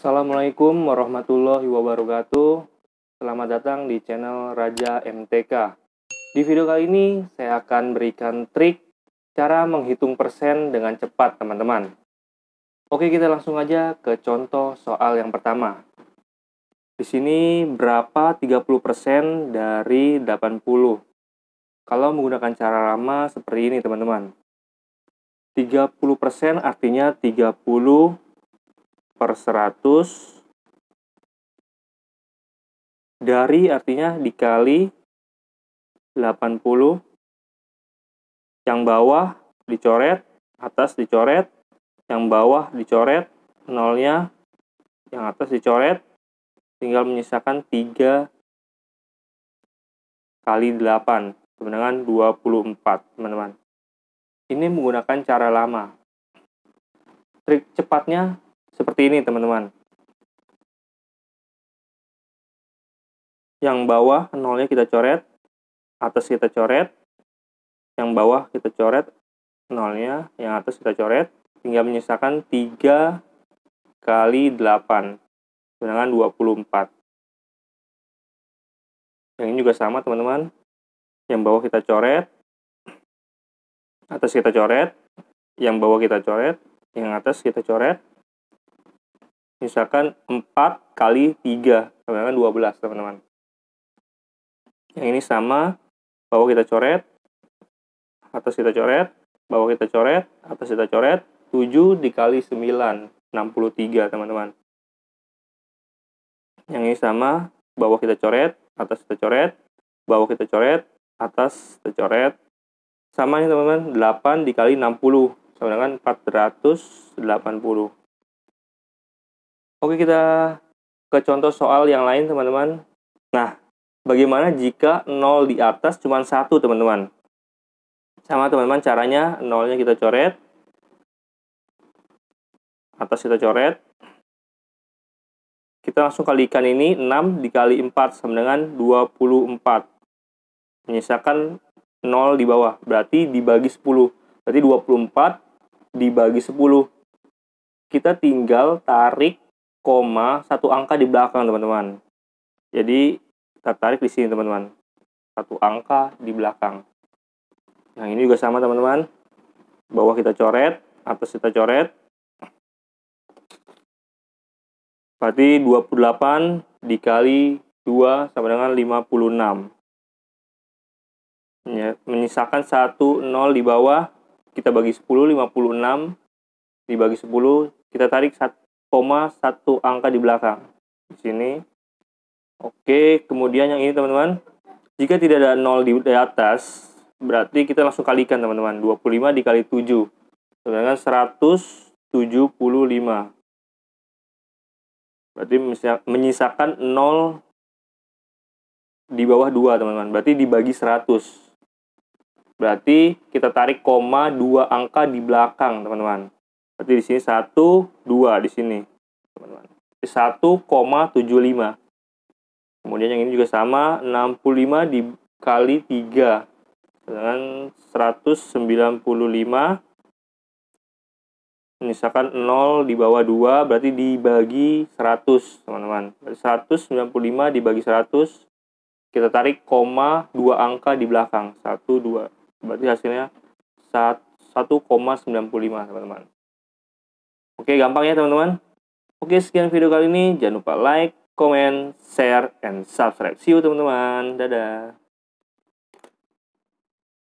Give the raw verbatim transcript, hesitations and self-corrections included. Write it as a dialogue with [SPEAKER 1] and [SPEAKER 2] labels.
[SPEAKER 1] Assalamualaikum warahmatullahi wabarakatuh. Selamat datang di channel Raja M T K. Di video kali ini saya akan berikan trik cara menghitung persen dengan cepat, teman-teman. Oke, kita langsung aja ke contoh soal yang pertama. Di sini berapa tiga puluh persen dari delapan puluh? Kalau menggunakan cara lama seperti ini, teman-teman. tiga puluh persen artinya tiga puluh per seratus, dari artinya dikali delapan puluh, yang bawah dicoret, atas dicoret, yang bawah dicoret, nolnya, yang atas dicoret, tinggal menyisakan tiga kali delapan, sama dengan dua puluh empat, teman-teman. Ini menggunakan cara lama. Trik cepatnya seperti ini, teman-teman. Yang bawah nolnya kita coret, atas kita coret, yang bawah kita coret nolnya, yang atas kita coret, tinggal menyisakan tiga kali delapan, dengan dua puluh empat. Yang ini juga sama, teman-teman. Yang bawah kita coret, atas kita coret, yang bawah kita coret, yang atas kita coret, misalkan empat kali tiga, sama dengan dua belas, teman-teman. Yang ini sama, bawah kita coret, atas kita coret, bawah kita coret, atas kita coret, tujuh dikali sembilan, enam puluh tiga, teman-teman. Yang ini sama, bawah kita coret, atas kita coret, bawah kita coret, atas kita coret. Sama nih, teman-teman, delapan dikali enam puluh, sama dengan empat ratus delapan puluh. Oke, kita ke contoh soal yang lain, teman-teman. Nah, bagaimana jika nol di atas cuma satu, teman-teman? Sama, teman-teman, caranya nolnya kita coret, atas kita coret. Kita langsung kalikan ini, enam dikali empat sama dengan dua puluh empat. Menyisakan nol di bawah, berarti dibagi sepuluh. Berarti dua puluh empat dibagi sepuluh. Kita tinggal tarik koma satu angka di belakang, teman-teman. Jadi kita tarik di sini, teman-teman. Satu angka di belakang. Yang ini juga sama, teman-teman. Bawah kita coret, atas kita coret. Berarti dua puluh delapan dikali dua sama dengan lima puluh enam. Ya, menyisakan satu nol di bawah, kita bagi sepuluh, lima puluh enam dibagi sepuluh, kita tarik satu koma satu angka di belakang. Di sini. Oke, kemudian yang ini, teman-teman. Jika tidak ada nol di atas, berarti kita langsung kalikan, teman-teman. dua puluh lima dikali tujuh, sama dengan seratus tujuh puluh lima. Berarti menyisakan nol di bawah dua, teman-teman. Berarti dibagi seratus. Berarti kita tarik koma dua angka di belakang, teman-teman. Berarti di sini satu, dua di sini, teman-teman. satu koma tujuh lima. Kemudian yang ini juga sama, enam puluh lima dikali tiga dengan seratus sembilan puluh lima. Menyisakan nol di bawah dua, berarti dibagi seratus, teman-teman. seratus sembilan puluh lima dibagi seratus, kita tarik koma dua angka di belakang, satu, dua. Berarti hasilnya satu koma sembilan puluh lima, teman-teman. Oke, gampang ya, teman-teman. Oke, sekian video kali ini. Jangan lupa like, comment, share, and subscribe. See you, teman-teman. Dadah.